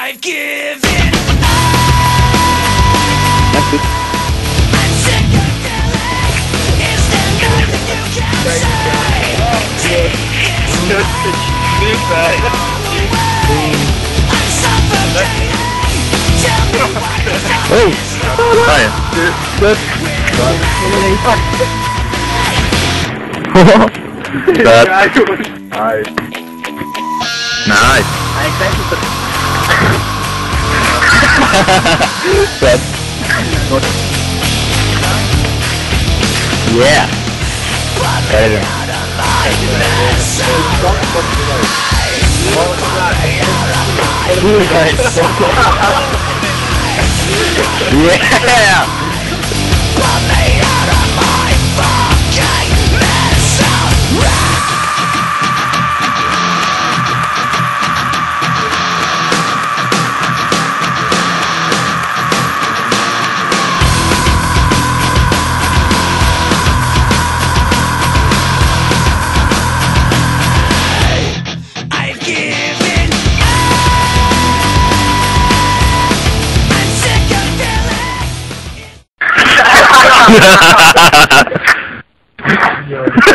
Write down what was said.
I've given That's it. I'm sick of feeling. Is there nothing you can say? I'm suffocating. Tell me why it's not Oh! Hi. Good. That. Nice. Nice. That. Yeah. Better. Yeah. I've given I'm sick of feeling.